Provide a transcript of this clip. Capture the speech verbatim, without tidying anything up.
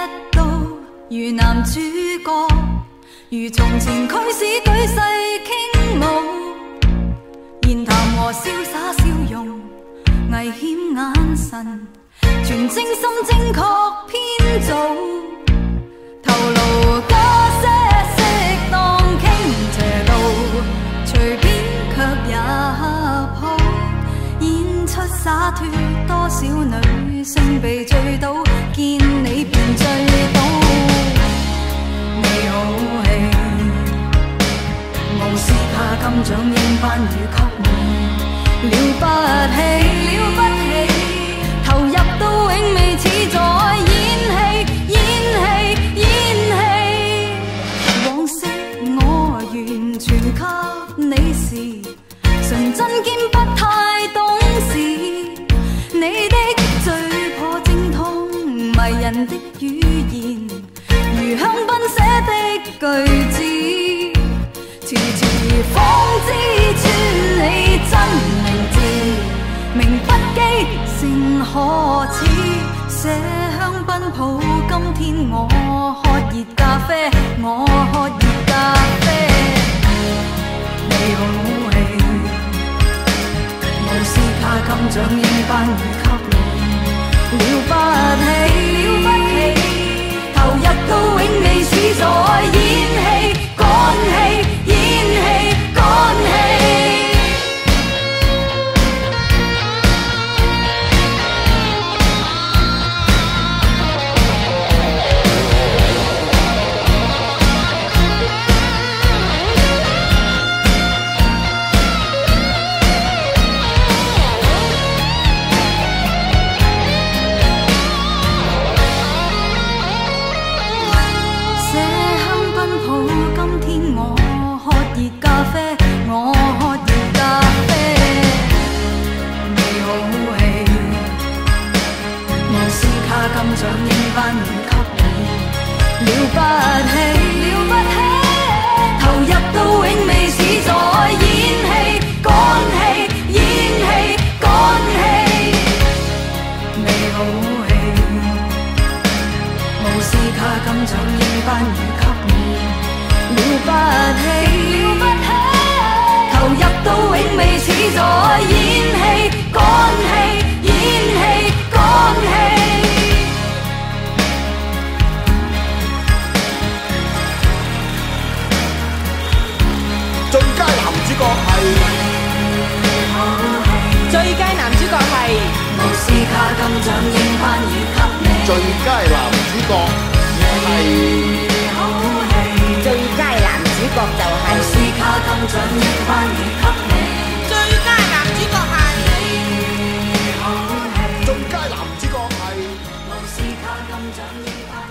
到如男主角，如從前驅使舉世傾慕，言談和瀟灑笑容，危險眼神，全精心精確編造，頭顱加些適當傾斜度，隨便卻也抱，演出灑脱，多少女性被醉倒，見你便醉倒。你好戲，無視卡金獎應頒與給你，了不起，了不起，投入到永未似在演戲，演戲，演戲。往昔我完全給你時，純真兼不太懂事，你的最破精通迷人的語言，如香檳寫的句子，遲遲方知穿你真名字，名不記成何似，麝香檳抱今天我喝熱咖啡，我喝熱咖啡。你好戲，無視卡金獎應頒與給你，了不起，了不起，投入到永未似在演戲，乾戲，演戲，乾戲。獎應頒與給你，了不起，了不起，投入到永未似在演戲，乾戲，演戲，乾戲。你好戲，無視卡金獎應頒與給你，了不起，了不起，投入到永未似在演戲，乾戲，演戲，乾戲。 最佳男主角係最佳男主角係無視卡金獎應頒與給你， 最佳男主角係最佳男主角就係無視卡金獎應頒與給你， 最佳男主角係最佳男主角係無視卡金獎應頒。